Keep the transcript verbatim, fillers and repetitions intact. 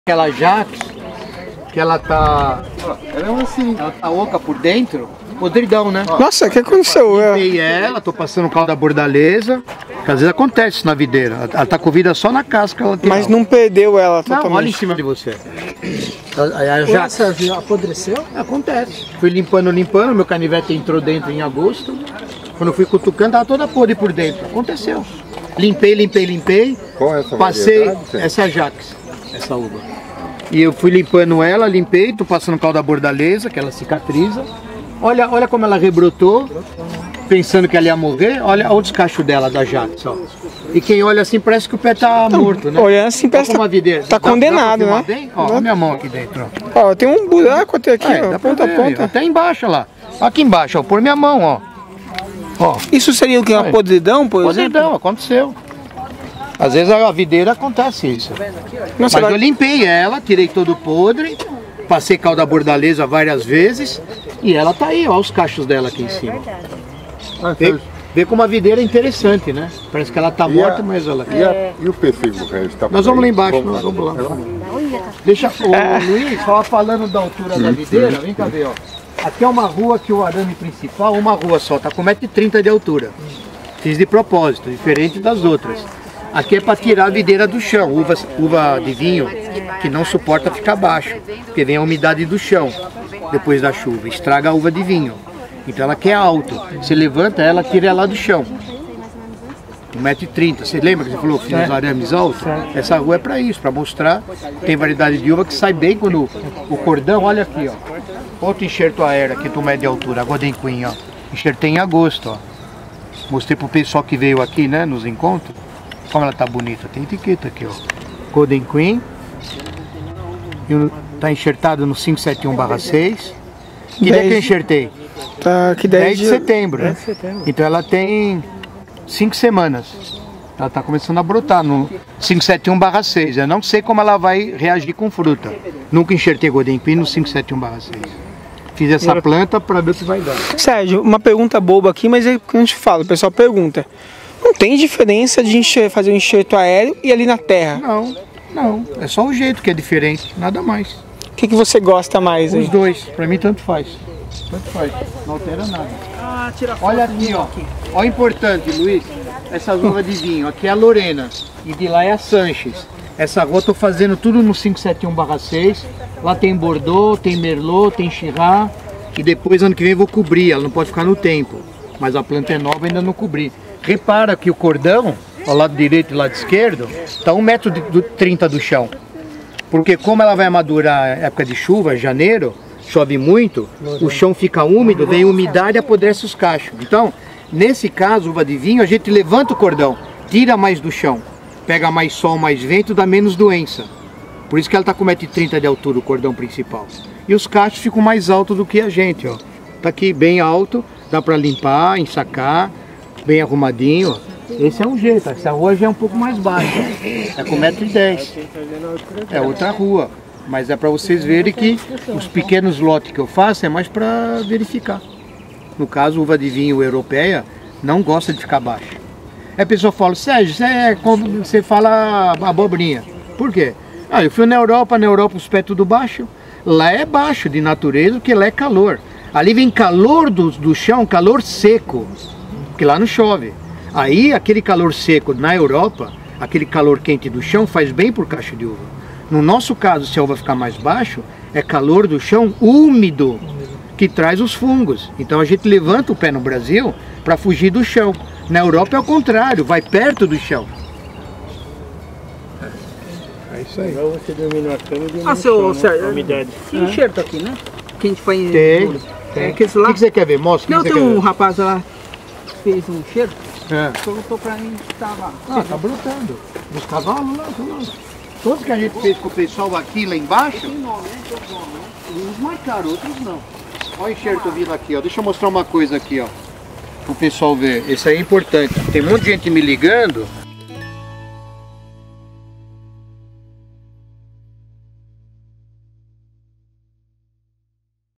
Aquela Jax, que ela tá, ela é assim, ela tá oca por dentro, podridão, né? Nossa, o que aconteceu? Eu limpei ela, tô passando caldo da bordaleza, que às vezes acontece isso na videira, ela tá com vida só na casca. Ela tem Mas não perdeu ela totalmente. Não, olha em cima de você. A, a Jax essa apodreceu? acontece. Fui limpando, limpando, meu canivete entrou dentro em agosto, quando eu fui cutucando, tava toda podre por dentro, aconteceu. Limpei, limpei, limpei, Qual é essa passei variedade? essa Jax, essa uva. E eu fui limpando ela, limpei, tô passando caldo da bordaleza, que ela cicatriza. Olha, olha como ela rebrotou, pensando que ela ia morrer. Olha, olha o descacho dela, da Jax, ó. E quem olha assim parece que o pé tá morto, né? Olhando assim parece que tá, videira. tá Dá, condenado, dá né? Bem? Ó, olha minha mão aqui dentro, ó. Ó, tem um buraco até aqui, é, ó, dá pra ponta a ver, ponta. até embaixo, ó lá. Aqui embaixo, ó, por minha mão, ó. Ó. Isso seria o que? Uma Olha. podridão, por exemplo? Podridão, aconteceu. Às vezes a videira acontece isso. Nossa, Mas ela... eu limpei ela, tirei todo o podre, passei caldo da bordaleza várias vezes e ela tá aí, ó, os cachos dela aqui em cima. Vê, vê como a videira é interessante, né? Parece que ela tá E morta, a- mas ela... E, a, e o pêssego, velho? Tá Nós vamos lá embaixo, Vamos nós vamos lá. Deixa, ô Luiz, só falando da altura da videira, vem cá ver, ó. Aqui é uma rua que o arame principal, uma rua só, tá com um metro e trinta de altura. Fiz de propósito, diferente das outras. Aqui é para tirar a videira do chão, uva, uva de vinho que não suporta ficar baixo, porque vem a umidade do chão depois da chuva, estraga a uva de vinho. Então ela quer alto, você levanta ela, tira ela do chão. um metro e trinta, você lembra que você falou que fiz os arames altos? Essa rua é para isso, para mostrar que tem variedade de uva que sai bem quando o cordão, olha aqui, ó. Outro enxerto aéreo aqui do médio de altura, a Golden Queen, ó. Enxertei em agosto, ó. Mostrei pro pessoal que veio aqui, né, nos encontros. Como ela tá bonita, tem etiqueta aqui, ó. Golden Queen. E o- tá enxertado no quinhentos e setenta e um barra seis. Que dia que eu enxertei? Tá aqui dez dez de setembro. né? Então ela tem cinco semanas. Ela tá começando a brotar no quinhentos e setenta e um barra seis. Eu não sei como ela vai reagir com fruta. Nunca enxertei Golden Queen no quinhentos e setenta e um barra seis. Fiz essa planta para ver o que vai dar. Sérgio, uma pergunta boba aqui, mas é o que a gente fala, o pessoal pergunta. Não tem diferença de enxer- fazer um enxerto aéreo e ali na terra? Não, não. É só o jeito que é diferente, nada mais. O que, que você gosta mais aí? Os dois, pra mim tanto faz. Tanto faz, não altera nada. Ah, tira foto. Olha aqui, ó. Olha o importante, Luiz. Essas uvas de vinho. Aqui é a Lorena e de lá é a Sanches. Essa rua eu tô fazendo tudo no quinhentos e setenta e um barra seis. Lá tem Bordeaux, tem Merlot, tem Shiraz. E depois ano que vem eu vou cobrir, ela não pode ficar no tempo. Mas a planta é nova, ainda não cobri. Repara que o cordão, ao lado direito e lado esquerdo, está um metro e trinta do chão. Porque como ela vai madurar época de chuva, janeiro, chove muito, o chão fica úmido, vem umidade e apodrece os cachos. Então, nesse caso, uva de vinho, a gente levanta o cordão, tira mais do chão, pega mais sol, mais vento, dá menos doença. Por isso que ela está com um metro e trinta de altura, o cordão principal. E os cachos ficam mais altos do que a gente, ó. Tá aqui bem alto, dá para limpar, ensacar, bem arrumadinho, ó. Esse é um jeito, essa rua já é um pouco mais baixa, é com um metro e dez. É outra rua, mas é para vocês verem que os pequenos lotes que eu faço é mais para verificar. No caso, uva de vinho europeia não gosta de ficar baixa. Aí a pessoa fala, Sérgio, você, é como- você fala abobrinha. Por quê? Ah, eu fui na Europa, na Europa os pés tudo baixo. Lá é baixo de natureza, porque lá é calor. Ali vem calor do, do chão, calor seco, porque lá não chove. Aí aquele calor seco na Europa, aquele calor quente do chão faz bem por cacho de uva. No nosso caso, se a uva ficar mais baixo, é calor do chão úmido que traz os fungos. Então a gente levanta o pé no Brasil para fugir do chão. Na Europa é o contrário, vai perto do chão. É isso aí. Você dormir na cama e Ah, seu Sérgio, umidade. tem enxerto aqui, né? Que a gente faz em Tem, muro. tem. É O aqueles que, lá. que você quer ver? Mostra o que Não, você tem quer um ver. rapaz lá que fez um enxerto, É. perguntou pra mim que tava. Ah, tá brotando. Os cavalos lá, estão lá. Todos que a gente fez com o pessoal aqui lá embaixo, Tem nome, né? Tem nome, né? uns marcaram, outros não. Olha o enxerto vindo aqui, ó. Deixa eu mostrar uma coisa aqui, ó. Para o pessoal ver. Esse aí é importante. Tem um monte de gente me ligando